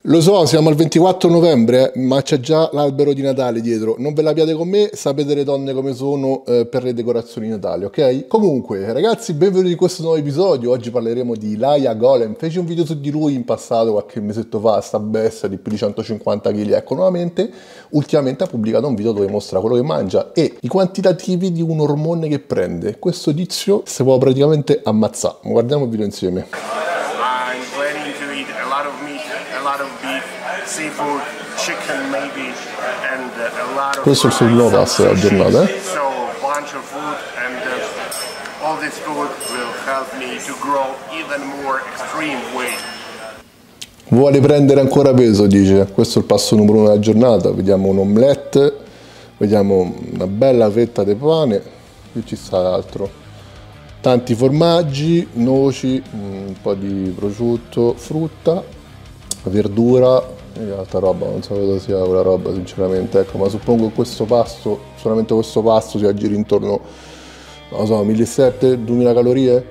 Lo so, siamo al 24 novembre, ma c'è già l'albero di Natale dietro. Non ve l'abbiate con me, sapete le donne come sono per le decorazioni di Natale, ok? Comunque, ragazzi, benvenuti in questo nuovo episodio. Oggi parleremo di Laia Golem. Feci un video su di lui in passato, qualche mesetto fa, sta bestia di più di 150 kg. Ecco, nuovamente, ultimamente ha pubblicato un video dove mostra quello che mangia e i quantitativi di un ormone che prende. Questo tizio si può praticamente ammazzare. Guardiamo il video insieme. I'm planning to eat a lot of meat, a lot of beef, seafood, chicken maybe, and a lot of Questo è il suo primo passo della giornata, So a bunch of food, and all this food will help me to grow even more extreme weight. Vuole prendere ancora peso, dice. Questo è il passo numero 1 della giornata. Vediamo un omelette, vediamo una bella fetta di pane, qui ci sta altro. Tanti formaggi, noci, un po' di prosciutto, frutta, verdura e altra roba, non so cosa sia quella roba sinceramente, ecco, ma suppongo che questo pasto, solamente questo pasto si aggiri intorno, non lo so, 1700-2000 calorie?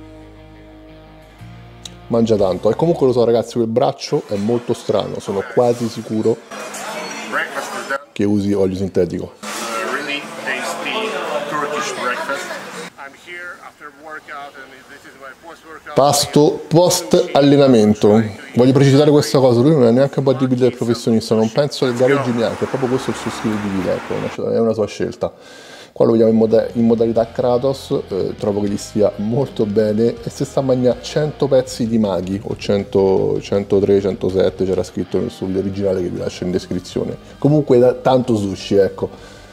Mangia tanto, e comunque lo so ragazzi, quel braccio è molto strano, sono quasi sicuro che usi olio sintetico. Really tasty Turkish breakfast. I'm here after workout and this is my post-workout. Pasto post allenamento. Voglio precisare questa cosa, lui non è neanche un bodybuilder professionista, non penso che gareggi neanche, è proprio questo il suo stile di vita, ecco, è una sua scelta. Qua lo vediamo in modalità Kratos, trovo che gli stia molto bene e si sta a mangiare 100 pezzi di maghi, o 100, 103, 107, c'era scritto sull'originale che vi lascio in descrizione. Comunque tanto sushi, ecco,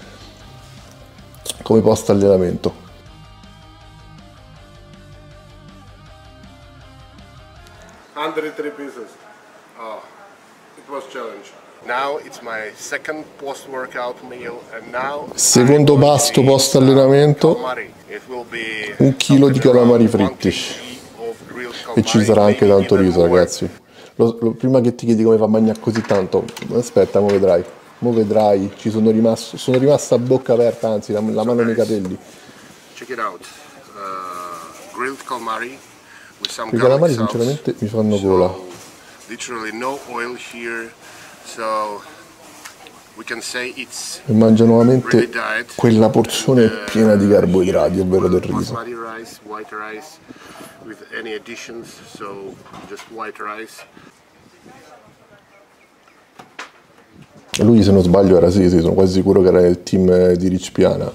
come post allenamento. 103 pieces. Oh, it was challenge. Now it's my second post-workout meal and now Secondo pasto post allenamento, it will be 1 chilo di calamari fritti. E ci sarà anche tanto riso, ragazzi. Prima che ti chiedi come fa a mangiare così tanto, aspetta, mo vedrai, sono rimasto a bocca aperta, anzi la mano nei capelli. Check it out. Grilled calamari with some I calamari sinceramente mi fanno gola. Literally no oil here. So we can say it's E mangio nuovamente quella porzione piena di carboidrati, ovvero del riso. basmati rice, white rice with any additions, so just white rice. E lui, se non sbaglio, era sì, sono quasi sicuro che era nel team di Rich Piana.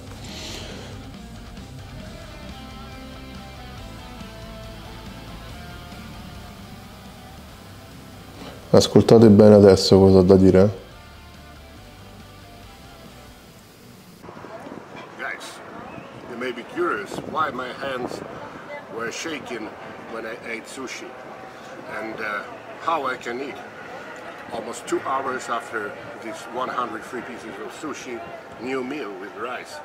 Ascoltate bene adesso cosa ha da dire. Guys, you may be curious why my hands were shaking when I ate sushi and how I can eat. Almost 2 hours after this 103 pieces of sushi, new meal with rice.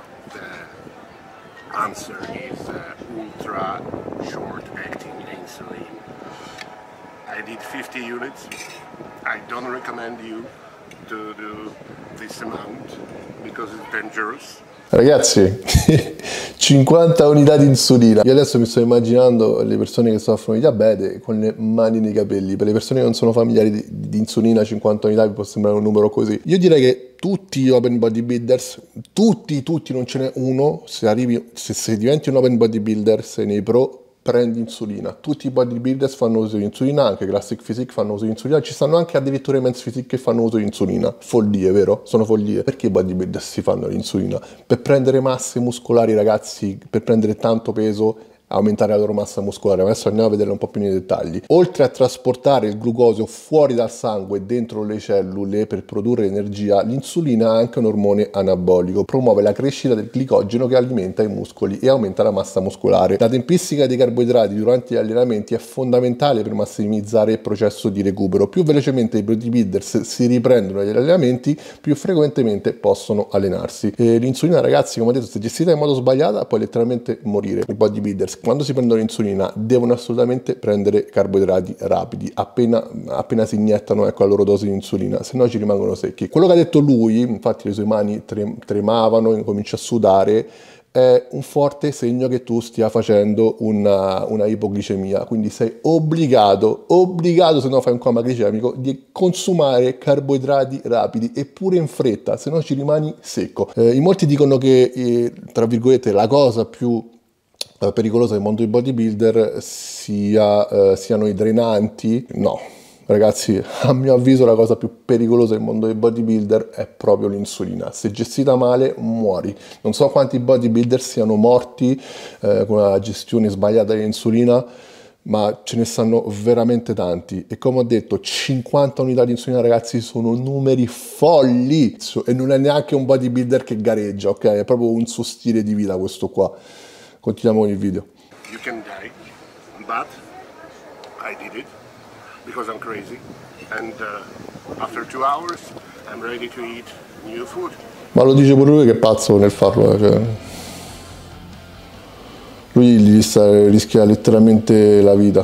The answer is ultra short-acting insulin. I did 50 units. I don't recommend you to do this amount because it's dangerous. Ragazzi, 50 unità di insulina. Io adesso mi sto immaginando le persone che soffrono di diabete con le mani nei capelli. Per le persone che non sono familiari di insulina, 50 unità vi può sembrare un numero così. Io direi che tutti gli open bodybuilders, tutti, non ce n'è uno, se diventi un open bodybuilder, sei nei pro, prendi insulina. Tutti i bodybuilders fanno uso di insulina, anche Classic Physique fanno uso di insulina, ci stanno anche addirittura i Men's Physique che fanno uso di insulina. Follie, vero? Sono follie. Perché i bodybuilders si fanno l'insulina? Per prendere masse muscolari, ragazzi, per prendere tanto peso, aumentare la loro massa muscolare. Adesso andiamo a vedere un po' più nei dettagli. Oltre a trasportare il glucosio fuori dal sangue dentro le cellule per produrre energia, l'insulina ha anche un ormone anabolico, promuove la crescita del glicogeno che alimenta i muscoli e aumenta la massa muscolare. La tempistica dei carboidrati durante gli allenamenti è fondamentale per massimizzare il processo di recupero. Più velocemente i bodybuilders si riprendono dagli allenamenti, più frequentemente possono allenarsi. E l'insulina, ragazzi, come ho detto, se gestita in modo sbagliato può letteralmente morire. I bodybuilders quando si prendono l'insulina devono assolutamente prendere carboidrati rapidi, appena si iniettano, ecco, la loro dose di insulina, se no ci rimangono secchi. Quello che ha detto lui, infatti le sue mani tremavano, comincia a sudare, è un forte segno che tu stia facendo una ipoglicemia, quindi sei obbligato, se no fai un coma glicemico, di consumare carboidrati rapidi e pure in fretta, se no ci rimani secco. In molti dicono che, tra virgolette, la cosa più pericolosa del mondo dei bodybuilder siano i drenanti. No. Ragazzi, a mio avviso la cosa più pericolosa del mondo dei bodybuilder è proprio l'insulina. Se gestita male, muori. Non so quanti bodybuilder siano morti con la gestione sbagliata dell'insulina, ma ce ne stanno veramente tanti. E come ho detto, 50 unità di insulina, ragazzi, sono numeri folli. E non è neanche un bodybuilder che gareggia, ok? È proprio un suo stile di vita questo qua. Continuiamo con il video. You can die, but I did it. Because I'm crazy, and after 2 hours I'm ready to eat new food. Ma lo dice pure lui che è pazzo nel farlo, cioè. Lui rischia letteralmente la vita.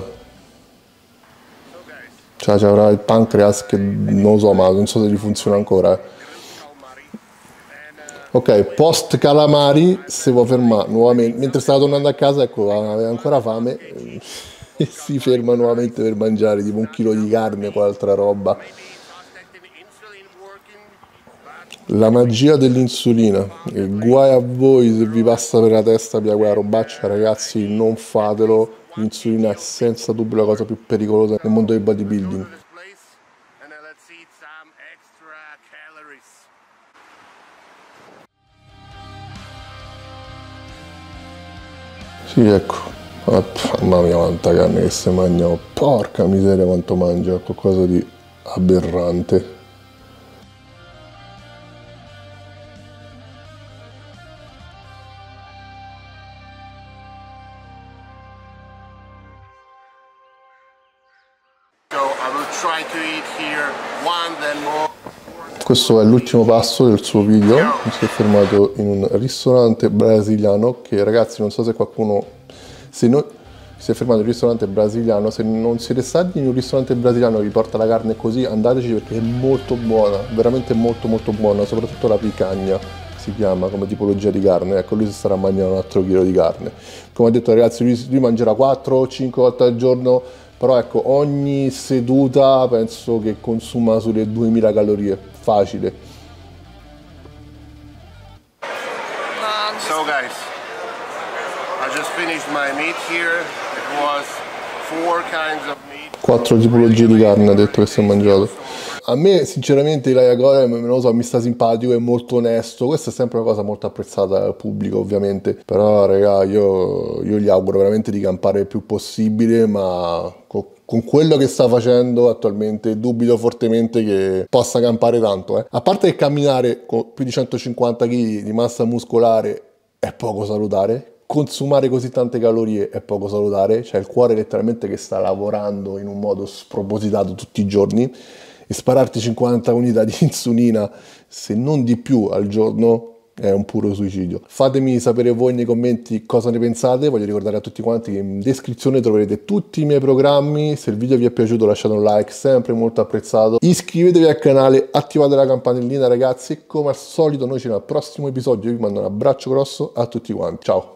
Cioè avrà il pancreas che non lo so, ma non so se gli funziona ancora. Ok, post calamari, se vuoi fermare nuovamente, mentre stava tornando a casa, ecco, aveva ancora fame. E si ferma nuovamente per mangiare tipo 1 chilo di carne o altra roba. La magia dell'insulina, e guai a voi se vi passa per la testa via quella robaccia, ragazzi, non fatelo. L'insulina è senza dubbio la cosa più pericolosa nel mondo del bodybuilding. Sì, ecco. Mamma mia quanta carne che si mangia, porca miseria quanto mangia, qualcosa di aberrante. Questo è l'ultimo passo del suo video, si è fermato in un ristorante brasiliano che, ragazzi, non so se qualcuno... Si è fermato in un ristorante brasiliano, se non siete stati in un ristorante brasiliano che vi porta la carne così, andateci perché è molto buona, veramente molto molto buona, soprattutto la picanha si chiama come tipologia di carne. Ecco, lui si starà mangiando un altro chilo di carne. Come ho detto, ragazzi, lui mangerà 4 o 5 volte al giorno, però ecco, ogni seduta penso che consuma sulle 2000 calorie, facile. So guys, I just finished my meat here. It was 4 kinds of meat. 4 tipologie di carne ha detto che si è mangiato. A me sinceramente Ilya Gorev, non lo so, mi sta simpatico, è molto onesto, questa è sempre una cosa molto apprezzata dal pubblico ovviamente, però raga io gli auguro veramente di campare il più possibile, ma con quello che sta facendo attualmente dubito fortemente che possa campare tanto. A parte che camminare con più di 150 kg di massa muscolare è poco salutare, consumare così tante calorie è poco salutare, cioè il cuore letteralmente che sta lavorando in un modo spropositato tutti i giorni, e spararti 50 unità di insulina, se non di più al giorno, è un puro suicidio. Fatemi sapere voi nei commenti cosa ne pensate. Voglio ricordare a tutti quanti che in descrizione troverete tutti i miei programmi. Se il video vi è piaciuto lasciate un like, sempre molto apprezzato. Iscrivetevi al canale, attivate la campanellina, ragazzi, e come al solito noi ci vediamo al prossimo episodio. Io vi mando un abbraccio grosso a tutti quanti, ciao!